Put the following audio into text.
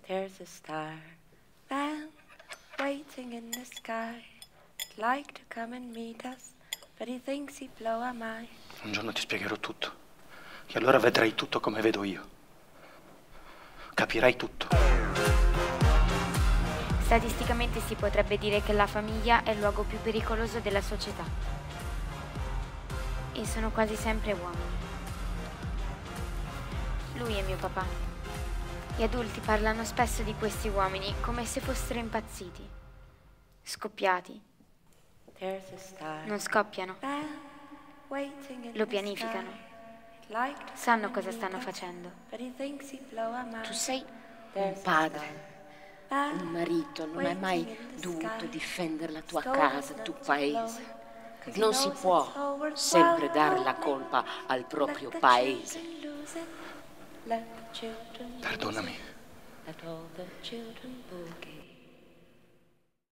There's a star man waiting in the sky. He'd like to come and meet us, but he thinks he'd blow our mind. Un giorno ti spiegherò tutto. E allora vedrai tutto come vedo io. Capirai tutto. Statisticamente si potrebbe dire che la famiglia è il luogo più pericoloso della società. E sono quasi sempre uomini. Lui è mio papà. Gli adulti parlano spesso di questi uomini come se fossero impazziti, scoppiati. Non scoppiano, lo pianificano. Sanno cosa stanno facendo. Tu sei un padre, un marito, non hai mai dovuto difendere la tua casa, il tuo paese. Non si può sempre dare la colpa al proprio paese. Perdonami.